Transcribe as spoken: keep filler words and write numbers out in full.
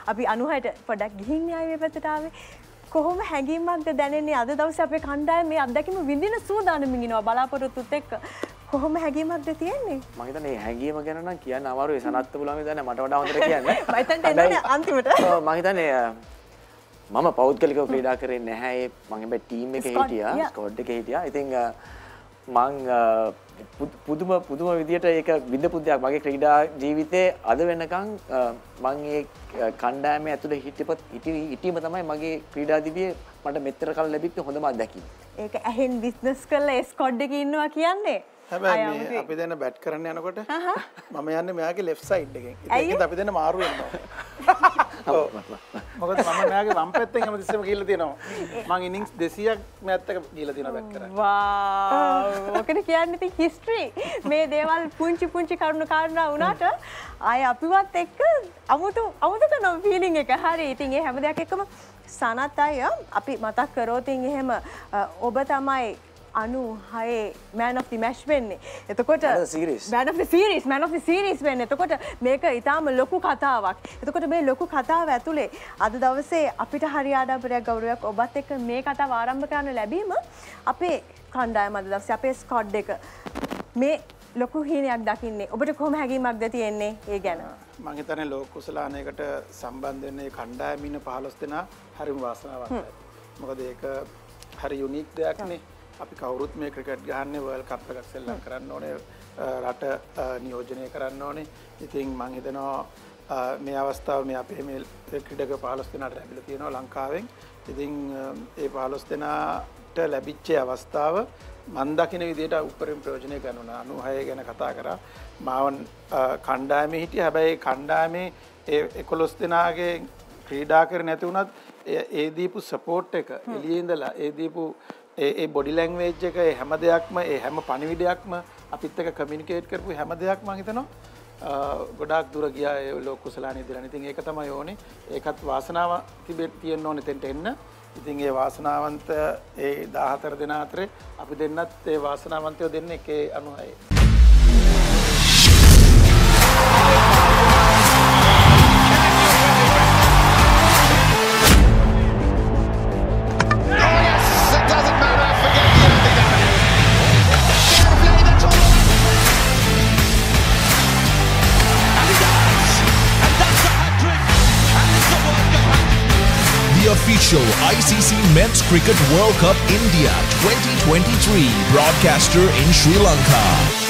අපි අනුහයට පොඩක් ගිහින් ආවේ මේ පැත්තට ආවේ. කොහොම හැඟීමක්ද දැනෙන්නේ අද දවසේ අපේ කණ්ඩායම මේ අත්දැකීම විඳින සූදානමින් ඉනවා බලාපොරොත්තුත් එක්ක. කොහොම හැඟීමක්ද තියෙන්නේ? මම හිතන්නේ මේ හැඟීම ගැන නම් කියන්න අමාරුයි. සනත් පුළාම දන්නේ මට වඩා හොඳට කියන්නේ. මම හිතන්නේ එන්නේ අන්තිමට. ඔව් මම හිතන්නේ මම පෞද්ගලිකව ක්‍රීඩා කරේ නැහැ. ඒ මම හැබැයි ටීම් එකේ හිටියා, ස්ක්වොඩ් එකේ හිටියා. ඉතින් මම පුදුම පුදුම විදියට ඒක විඳපු දෙයක් මගේ ක්‍රීඩා ජීවිතේ අද වෙනකන් මම ඒ කණ්ඩායමේ ඇතුලේ හිටියපත් හිටීම තමයි මගේ ක්‍රීඩා දිවියේ මට මෙතර කල ලැබිච්ච හොඳම අත්දැකීම. ඒක ඇහෙන් බිස්නස් කරලා ස්ක්වොඩ් එකේ ඉන්නවා කියන්නේ. හැබැයි අපි දැන් බැට් කරන්න යනකොට මම යන්නේ මෙයාගේ ලෙෆ්ට් සයිඩ් එකෙන්. ඒකෙන් අපි දැන් මාරු වෙනවා. ඔව්. මොකද මම මෙයාගේ වම් පැත්තෙන් හැමතිස්සෙම ගිහිල්ලා තියෙනවා. මම ඉනින්ග්ස් දෙසීයක් මැත් එක ගිහිල්ලා තියෙනවා බැට් කරන්න. වාව්. ඔකනේ කියන්නේ ඉතින් හිස්ටරි. මේ දේවල් පුංචි පුංචි කරුණු කාරණා වුණාට ආය අපිවත් එක්ක අමුතු අමුතු කරන ෆීලිං එක. හරි. ඉතින් ඒ හැම දෙයක් එක්කම සනත් අය අපි මතක් කරොත් එහෙම ඔබ තමයි අනුහයේ man of the match වෙන්නේ. එතකොට man of the series man of the series man of the series වෙන්නේ. එතකොට මේක ඊටාම ලොකු කතාවක්. එතකොට මේ ලොකු කතාව ඇතුලේ අද දවසේ අපිට හරි ආඩම්බරයක් ගෞරවයක් ඔබත් එක්ක මේ කතාව ආරම්භ කරන්න ලැබීම අපේ කණ්ඩායම අද දවසේ අපේ ස්ක්වොඩ් එක මේ ලොකු හිණයක් දකින්නේ. ඔබට කොහොම හැඟීමක්ද තියෙන්නේ ඒ ගැන? මම හිතන්නේ ලෝක කුසලානයකට සම්බන්ධ වෙන්නේ කණ්ඩායමේ ඉන්න පහළොස් දෙනා හරිම වාසනාවන්තයි. මොකද ඒක හරි යුනික් දෙයක් නේ. අපි කවුරුත් මේ ක්‍රිකට් ගහන්නේ වර්ල්ඩ් කප් එකක් සෙල්ලම් කරන්න ඕනේ, රට නියෝජනය කරන්න ඕනේ. ඉතින් මම හිතනවා මේ අවස්ථාව මේ අපේ මේ ක්‍රීඩක පහළොස් දෙනාට ලැබිලා තියෙනවා ලංකාවෙන්. ඉතින් ඒ පහළොස් දෙනාට ලැබිච්ච අවස්ථාව මම දකින විදිහට උපරිම ප්‍රයෝජනය ගන්නවා. අනුහය ගැන කතා කරා. මාවන් කණ්ඩායමේ හිටියා. හැබැයි කණ්ඩායමේ ඒ එකොළොස් දෙනාගේ ක්‍රීඩා කර නැති වුණත් ඒ දීපු සපෝට් එක එළියේ ඉඳලා ඒ දීපු ඒ බොඩි ලැන්ග්වේජ් එක ඒ හැම දෙයක්ම ඒ හැම පණිවිඩයක්ම අපිත් එක්ක කමියුනිකේට් කරපු හැම දෙයක්ම මම හිතනවා ගොඩාක් දුර ගියා ඒ ලෝක කුසලානේ දිලා. ඉතින් ඒක තමයි ඕනේ. ඒකත් වාසනාව තිබෙන්න තියෙන්න ඕනේ තෙන්ට එන්න. ඉතින් ඒ වාසනාවන්ත ඒ දාහතර දෙනා අතරේ අපි දෙන්නත් ඒ වාසනාවන්තයෝ දෙන්නේ එකේ අනුහයේ. The official I C C Men's Cricket World Cup India twenty twenty-three broadcaster in Sri Lanka.